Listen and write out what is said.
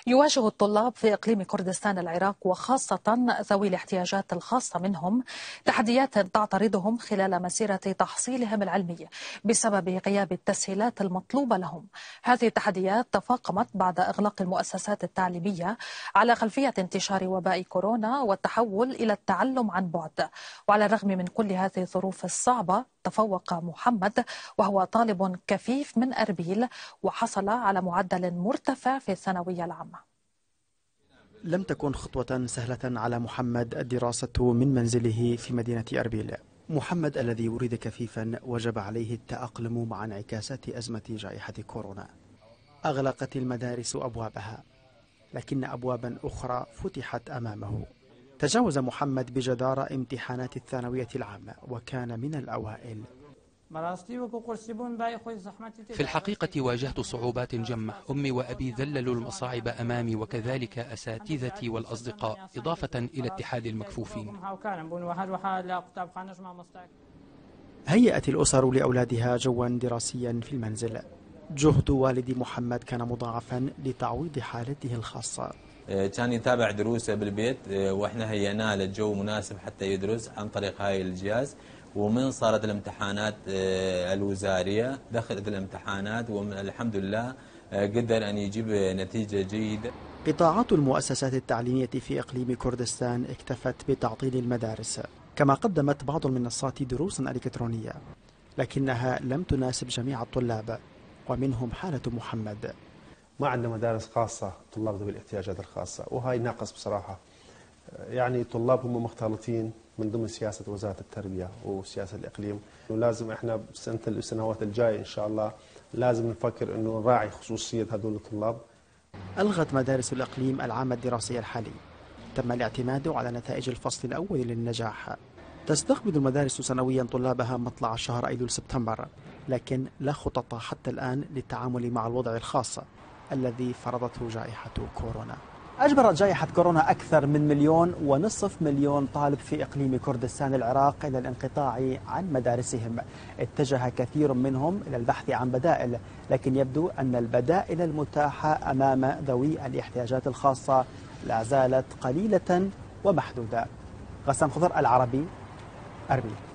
يواجه الطلاب في إقليم كردستان العراق وخاصة ذوي الاحتياجات الخاصة منهم تحديات تعترضهم خلال مسيرة تحصيلهم العلمي بسبب غياب التسهيلات المطلوبة لهم. هذه التحديات تفاقمت بعد إغلاق المؤسسات التعليمية على خلفية انتشار وباء كورونا والتحول إلى التعلم عن بعد. وعلى الرغم من كل هذه الظروف الصعبة تفوق محمد وهو طالب كفيف من أربيل وحصل على معدل مرتفع في الثانوية العامة. لم تكن خطوة سهلة على محمد الدراسة من منزله في مدينة أربيل. محمد الذي ولد كفيفا وجب عليه التأقلم مع انعكاسات أزمة جائحة كورونا. أغلقت المدارس أبوابها، لكن أبوابا أخرى فتحت أمامه. تجاوز محمد بجدارة امتحانات الثانوية العامة وكان من الأوائل. في الحقيقة واجهت صعوبات جمة. أمي وأبي ذللوا المصاعب أمامي وكذلك أساتذتي والأصدقاء إضافة إلى اتحاد المكفوفين. هيأت الأسر لأولادها جوا دراسيا في المنزل. جهد والد محمد كان مضاعفا لتعويض حالته الخاصة. كان يتابع دروسه بالبيت واحنا هيئنا له جو مناسب حتى يدرس عن طريق هاي الجهاز. ومن صارت الامتحانات الوزارية دخلت الامتحانات والحمد لله قدر أن يجيب نتيجة جيدة. قطاعات المؤسسات التعليمية في إقليم كردستان اكتفت بتعطيل المدارس، كما قدمت بعض المنصات دروسا إلكترونية، لكنها لم تناسب جميع الطلاب ومنهم حالة محمد. ما عندنا مدارس خاصة طلاب ذوي الاحتياجات الخاصة، وهاي ناقص بصراحة. يعني طلاب هم مختلطين من ضمن سياسة وزارة التربية وسياسة الإقليم، ولازم احنا السنوات الجاية إن شاء الله لازم نفكر إنه نراعي خصوصية هذول الطلاب. ألغت مدارس الإقليم العام الدراسي الحالي. تم الاعتماد على نتائج الفصل الأول للنجاح. تستقبل المدارس سنويا طلابها مطلع شهر أيلول سبتمبر، لكن لا خطط حتى الآن للتعامل مع الوضع الخاص الذي فرضته جائحة كورونا. أجبرت جائحة كورونا أكثر من 1.5 مليون طالب في إقليم كردستان العراق إلى الانقطاع عن مدارسهم. اتجه كثير منهم إلى البحث عن بدائل، لكن يبدو أن البدائل المتاحة أمام ذوي الاحتياجات الخاصة لا زالت قليلة ومحدودة. غسان خضر، العربي، أربيل.